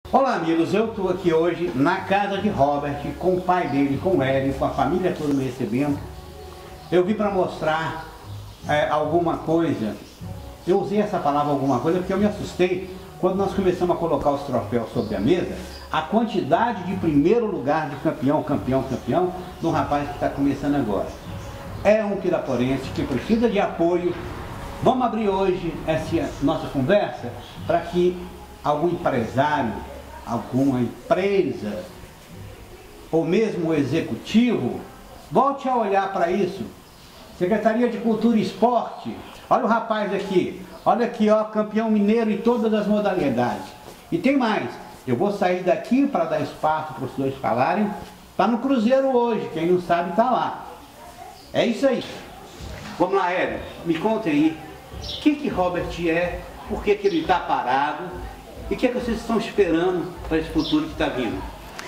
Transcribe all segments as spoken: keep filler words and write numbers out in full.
Olá amigos, eu estou aqui hoje na casa de Robert, com o pai dele, com o Hélio, com a família toda me recebendo. Eu vim para mostrar é, alguma coisa. Eu usei essa palavra alguma coisa porque eu me assustei quando nós começamos a colocar os troféus sobre a mesa, a quantidade de primeiro lugar de campeão, campeão, campeão, do rapaz que está começando agora. É um piraporense que precisa de apoio. Vamos abrir hoje essa nossa conversa para que algum empresário, alguma empresa, ou mesmo o executivo, volte a olhar para isso. Secretaria de Cultura e Esporte, olha o rapaz aqui, olha aqui, ó, campeão mineiro em todas as modalidades. E tem mais, eu vou sair daqui para dar espaço para os dois falarem, está no Cruzeiro hoje, quem não sabe está lá. É isso aí. Vamos lá, Hélio, me conta aí, o que que Robert é, por que que ele está parado, e o que é que vocês estão esperando para esse futuro que está vindo?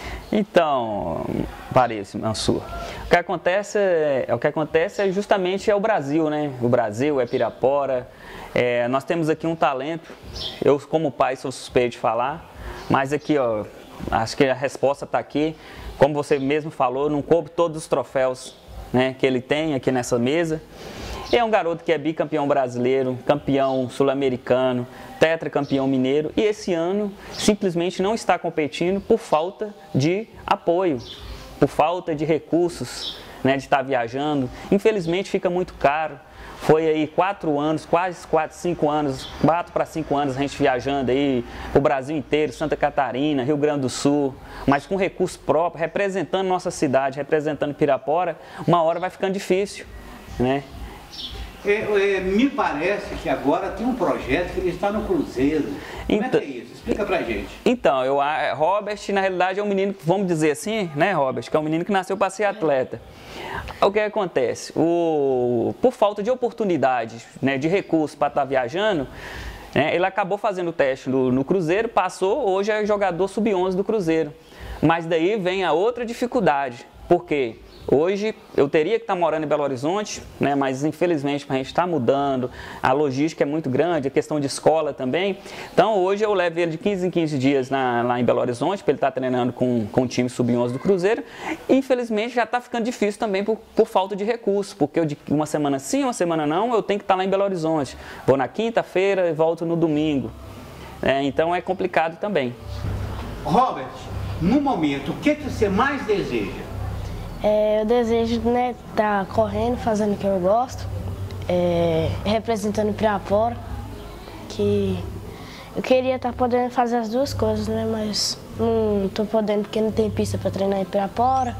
Então, Paris, Mansur, o que acontece é, o que acontece é justamente é o Brasil, né? O Brasil é Pirapora. É, nós temos aqui um talento. Eu, como pai, sou suspeito de falar, mas aqui, ó, acho que a resposta está aqui. Como você mesmo falou, não coube todos os troféus, né, que ele tem aqui nessa mesa. É um garoto que é bicampeão brasileiro, campeão sul-americano, tetracampeão mineiro e esse ano simplesmente não está competindo por falta de apoio, por falta de recursos, né, de estar viajando. Infelizmente fica muito caro. Foi aí quatro anos, quase quatro, cinco anos, quatro para cinco anos a gente viajando aí o Brasil inteiro, Santa Catarina, Rio Grande do Sul, mas com recurso próprio, representando nossa cidade, representando Pirapora, uma hora vai ficando difícil, né? É, é, me parece que agora tem um projeto que ele está no Cruzeiro. Como então, é que é isso? Explica pra gente. Então, eu, Robert, na realidade, é um menino, vamos dizer assim, né, Robert, que é um menino que nasceu para ser atleta. O que acontece? O, por falta de oportunidade, né, de recursos para estar viajando, né, ele acabou fazendo o teste no, no Cruzeiro, passou, hoje é jogador sub onze do Cruzeiro. Mas daí vem a outra dificuldade. Por quê? Hoje eu teria que estar morando em Belo Horizonte, né, mas infelizmente a gente está mudando, a logística é muito grande, a questão de escola também. Então hoje eu levo ele de quinze em quinze dias na, lá em Belo Horizonte, para ele estar treinando com, com o time sub onze do Cruzeiro. E infelizmente já está ficando difícil também por, por falta de recursos, porque eu de uma semana sim, uma semana não, eu tenho que estar lá em Belo Horizonte. Vou na quinta-feira e volto no domingo. É, então é complicado também. Robert, no momento, o que, que você mais deseja? É, eu desejo, né, estar correndo, fazendo o que eu gosto, é, representando Pirapora, que eu queria estar podendo fazer as duas coisas, né, mas não estou podendo porque não tem pista para treinar em Pirapora,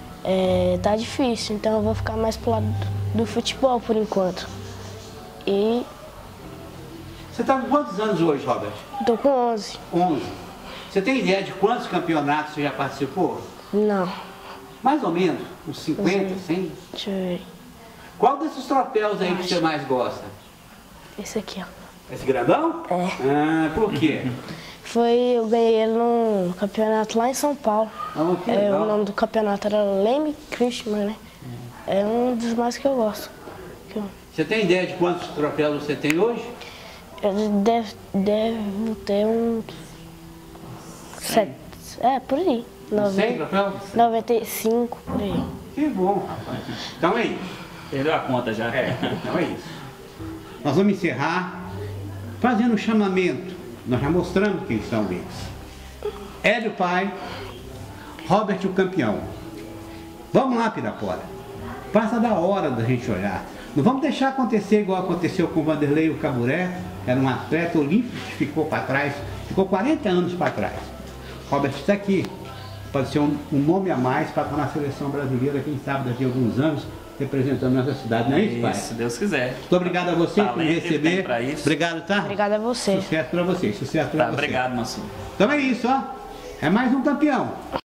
é, tá difícil, então eu vou ficar mais pro lado do, do futebol por enquanto. E... Você está com quantos anos hoje, Robert? Estou com onze. onze. Você tem ideia de quantos campeonatos você já participou? Não. Mais ou menos, uns cinquenta, cem? Deixa eu ver. Qual desses troféus aí que você mais gosta? Esse aqui, ó. Esse grandão? É. Ah, por quê? Foi, eu ganhei ele num campeonato lá em São Paulo. Ah, que é, legal. O nome do campeonato era Leme Christmas, né? É um dos mais que eu gosto. Que eu... Você tem ideia de quantos troféus você tem hoje? Eu devo, devo ter uns... Sete, é, por aí. cem troféus? noventa e cinco, por aí. Que bom, rapaz. Então é isso. Perdeu a conta já. É, então é isso. Nós vamos encerrar fazendo um chamamento. Nós já mostramos quem são eles. Hélio pai, Robert o campeão. Vamos lá, Pirapora. Passa da hora da gente olhar. Não vamos deixar acontecer igual aconteceu com o Vanderlei o Caburé, era um atleta olímpico que ficou para trás, ficou quarenta anos para trás. Robert está aqui. Pode ser um, um nome a mais para estar na seleção brasileira, quem sabe daqui a alguns anos, representando nossa cidade, não é isso, pai? Se Deus quiser. Muito obrigado a você por me receber. Obrigado, tá? Obrigado a você. Sucesso para você, sucesso para Tá, você. obrigado, Mansur. Então é isso, ó. É mais um campeão.